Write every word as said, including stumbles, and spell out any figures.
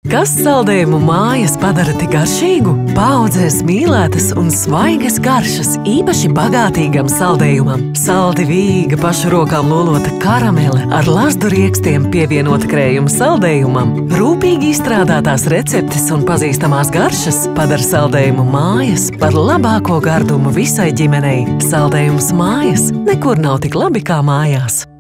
Kas saldējumu mājas padara tik garšīgu? Paaudzēs mīlētas un svaigas garšas īpaši bagātīgam saldējumam. Saldi vīga pašu rokām lolota karamele ar lazdu riekstiem pievienota krējuma saldējumam. Rūpīgi izstrādātās receptes un pazīstamās garšas padara saldējumu mājas par labāko gardumu visai ģimenei. Saldējums mājas nekur nav tik labi kā mājās.